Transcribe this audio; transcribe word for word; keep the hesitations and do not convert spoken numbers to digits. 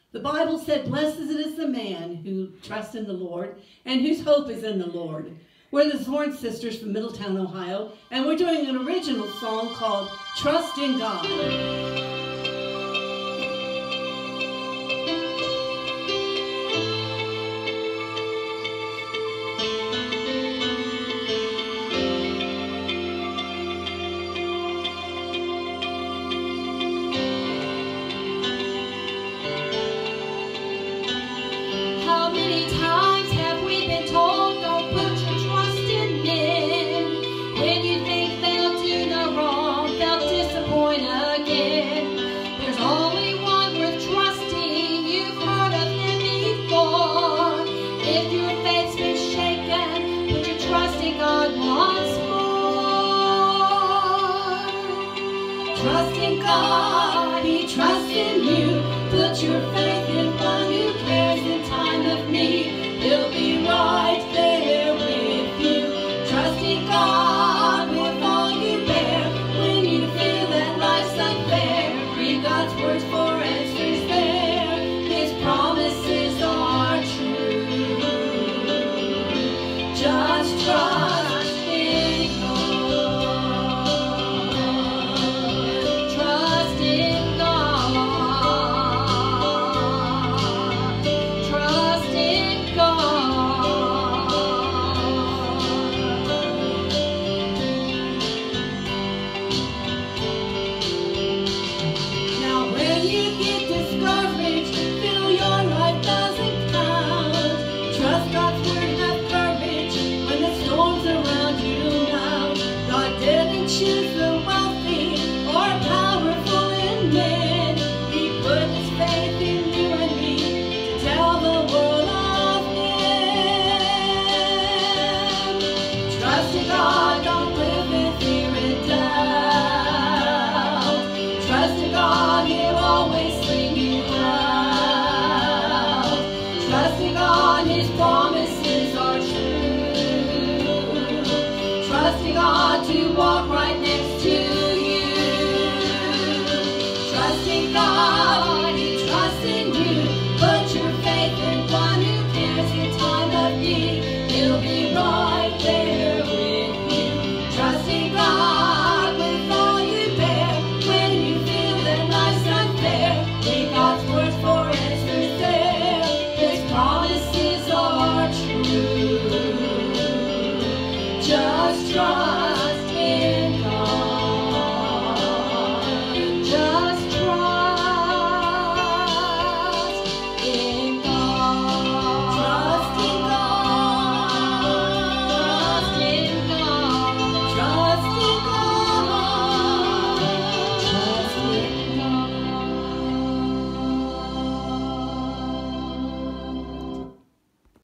The Bible said, blessed is the man who trusts in the Lord and whose hope is in the Lord. We're the Zornes Sisters from Middletown, Ohio, and we're doing an original song called Trust in God. Trust in God, he trusts